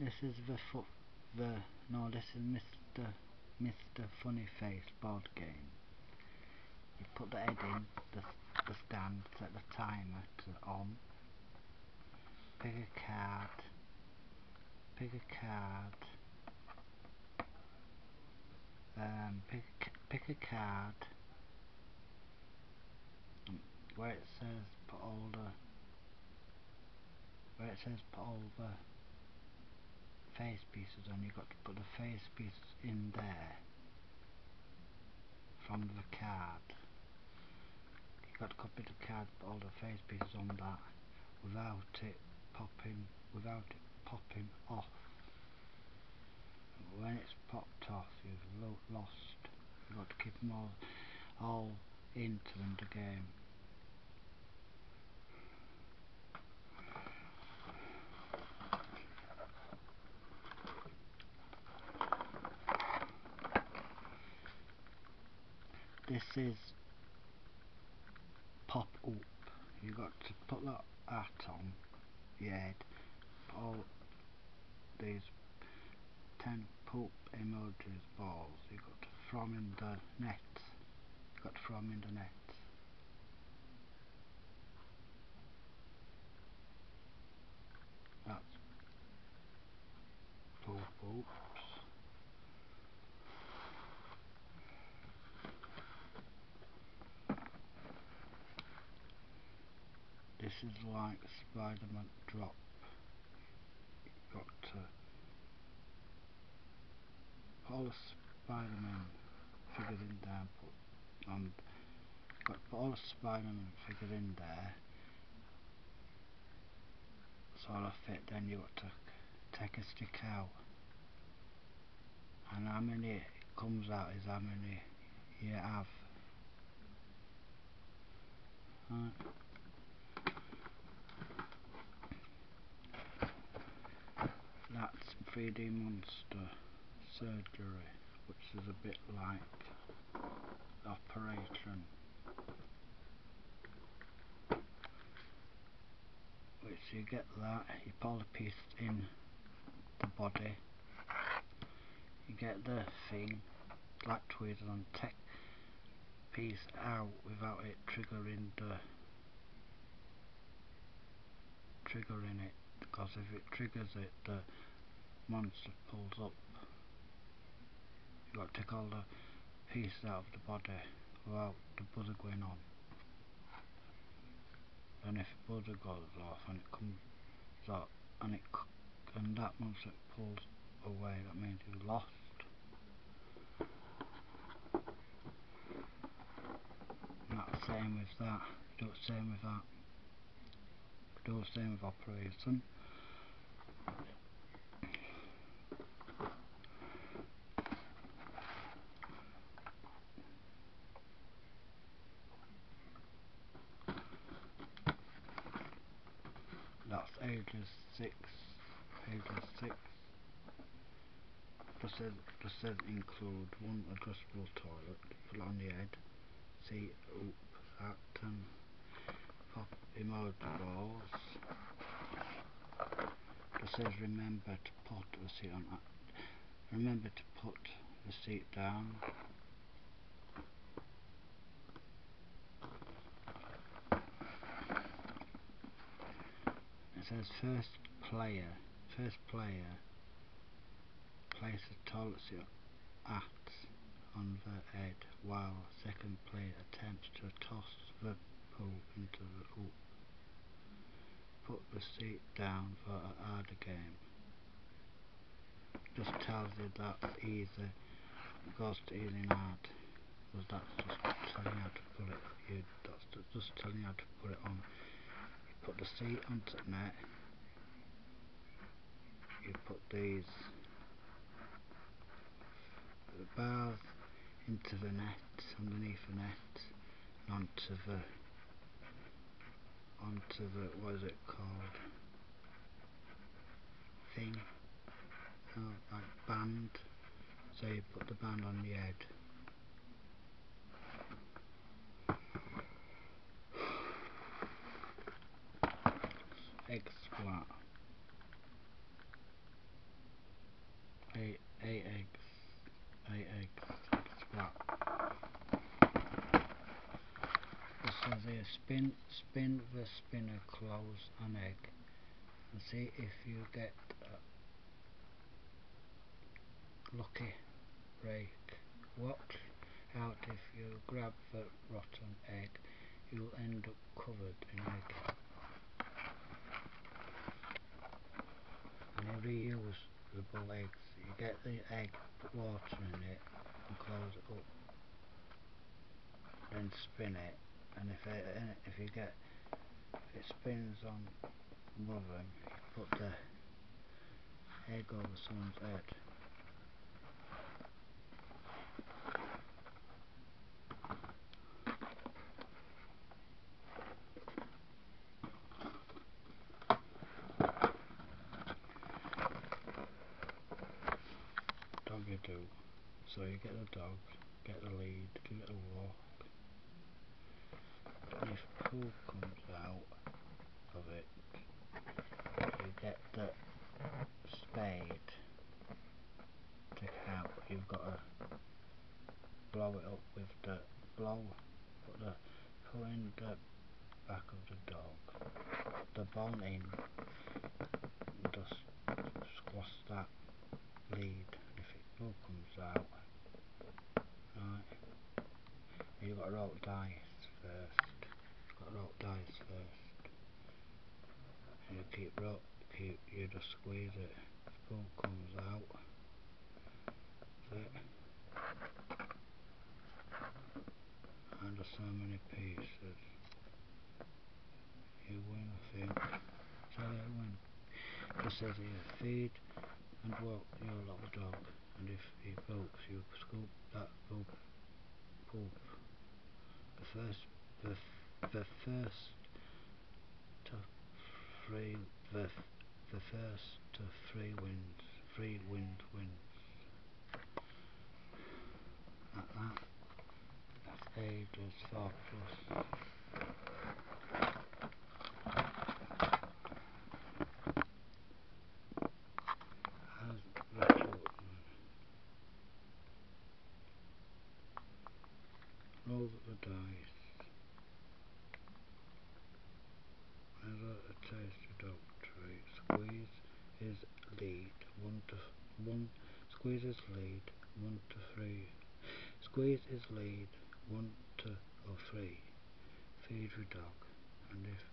This is this is Mr. Funny Face board game. You put the head in the stand, set the timer to on. Pick a card. Pick a card. Pick a card. Where it says put all the face pieces on, you've got to put the face pieces in there from the card. You've got to copy the card, put all the face pieces on that without it popping off. When it's popped off, you've lost. You've got to keep them all in to win the game. This is pop up. You got to put that hat on your head. Put all these 10 poop emojis balls. You got to throw them in the net. You got to throw them in the net. That's poop oops. This is like Spider-Man drop. You've got to put all the Spider-Man figures in there, you've got to put all the Spider-Man figures in there so they'll fit. Then you've got to take a stick out, and how many it comes out is how many you have. Right. That's 3D Monster Surgery, which is a bit like Operation, which you get that, you pull the piece in the body, you get the thing, like tweezers, and take piece out without it triggering it, because if it triggers it, the monster pulls up. You've got to take all the pieces out of the body without the buzzer going on. And if the buzzer goes off and it comes out and that monster pulls away, that means you've lost. And that's the same with that. Do the same with that. Do the same with Operation. That's ages 6. Just says include one adjustable toilet, put it on the head, seat up, that, and pop emoji balls. Just says remember to put the seat on that. Remember to put the seat down. It says first player place a toilet seat hat on the head while second player attempts to toss the poo into the hoop. Put the seat down for a harder game. Just tells you that's easy, it goes to easy and hard, because that's just telling you how to put it. That's just telling you how to put it on. You put the seat onto the net. You put these bars into the net, underneath the net, and onto the what is it called? Thing. Like band. So you put the band on the head. Egg splat. 8 eggs, scrap. It says here, spin the spinner close an egg and see if you get lucky break. Watch out, if you grab the rotten egg, you'll end up covered in egg. And you reusable eggs. You get the egg, put water in it and close it up. Then spin it, and if it spins on one of them, you put the egg over someone's head. Dog you do. So you get the dog, get the lead, give it a walk. And if poo comes out of it, you get the spade, take it out, but you've got to blow it up with the put the poo in the back of the dog, the bone in, just squash that lead, and if it poo comes out, right, you've got to roll dice first, and you you just squeeze it, if poo comes out, that's it. And just so many pieces. You win, I think. So you win. It says here, feed and walk your little dog, and if he poops, you scoop that poop. The first to three wins. At that, that's ages 4 plus. Roll the dice. Whenever a tasty dog treat, squeeze his lead 1 to 3. Feed your dog, and if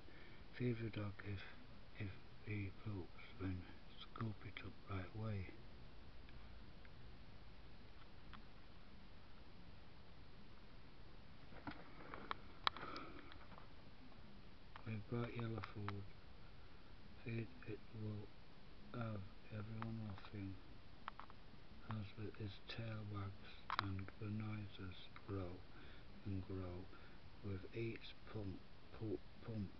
he poops, then scoop it up right away. With bright yellow food, feed it will have everyone laughing as his tail wags and the noises grow and grow with each pump